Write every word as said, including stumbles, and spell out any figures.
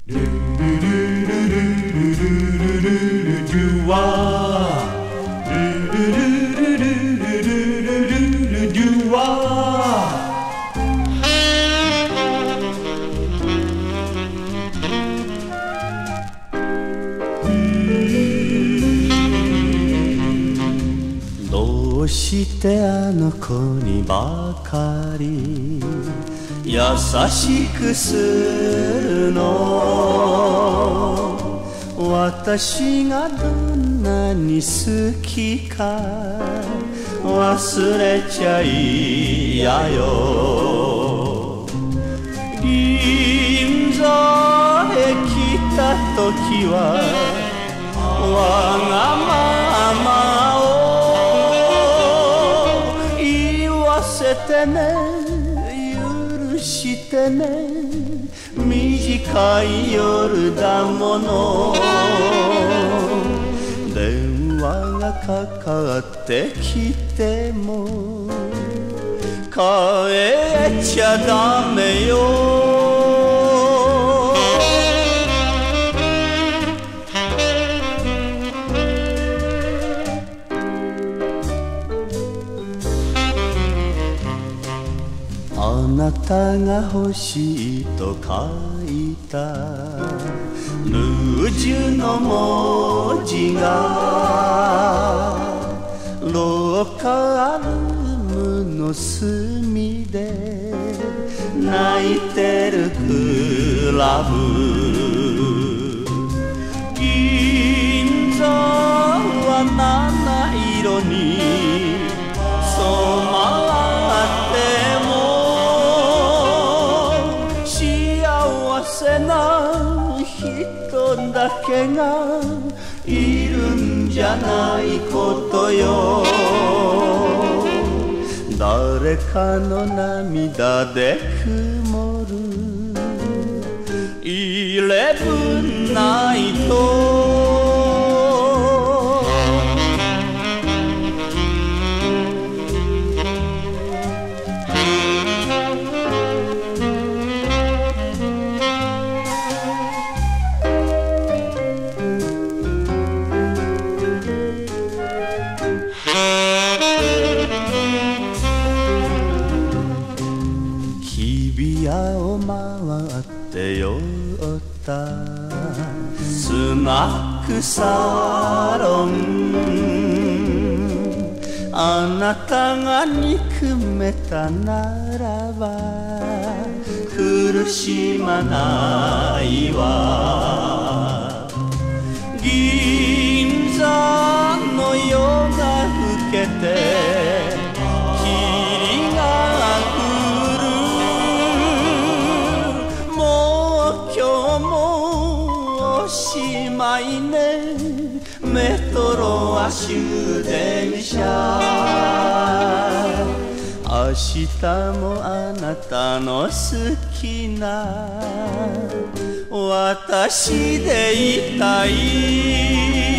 どうしてあの子にばかり優しくするの？私がどんなに好きか忘れちゃいやよ。銀座へ来た時はわがままを言わせてね、許してね、短い夜だもの。電話がかかってきても帰っちゃダメよ。あなたが欲しいと書いたルージュの文字が廊下ルームの隅で泣いてるクラブ。銀座は七色に染まって幸せな人だけがいるんじゃないことよ。誰かの涙で曇るイレブンナイト。日比谷を回って酔ったスナックサロン。あなたが憎めたならば苦しまないわ。銀座の夜が更けて霧が今日もおしまいね。メトロは終電車。明日もあなたの好きな私でいたい。